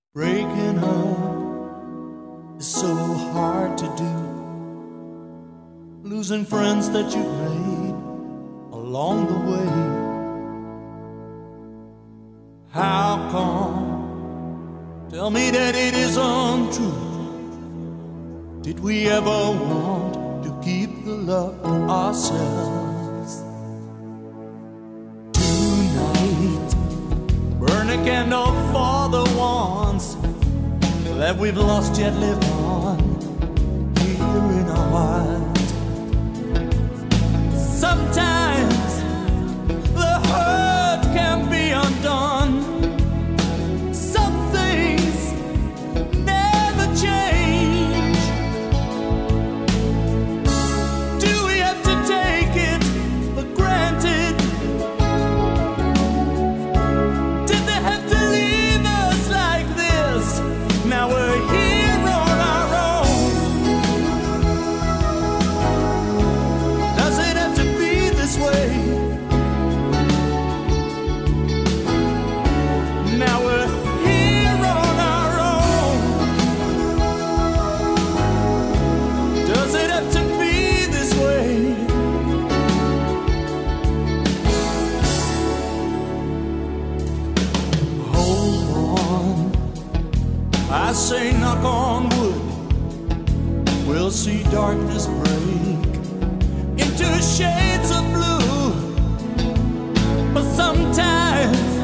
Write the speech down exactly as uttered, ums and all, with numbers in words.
Breaking up is so hard to do. Losing friends that you've made along the way. How come? Tell me that it is untrue. Did we ever want to keep the love to ourselves? Tonight, burn a candle for the ones that we've lost yet live on here in our hearts. Sometimes the hurt can be undone. Some things never change. Do we have to take it for granted? Did they have to leave us like this? Now we're here on our own. Does it have to be this way? Now we're here on our own. Does it have to be this way? Hold on, I say knock on wood. We'll see darkness break into shades of blue. But sometimes